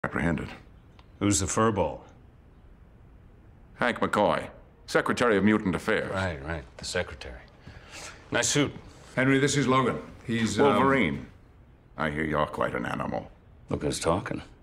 apprehended. Who's the furball? Hank McCoy, Secretary of Mutant Affairs. Right. The secretary. Nice suit. Henry, this is Logan. He's, Wolverine. I hear you're quite an animal. Look who's talking.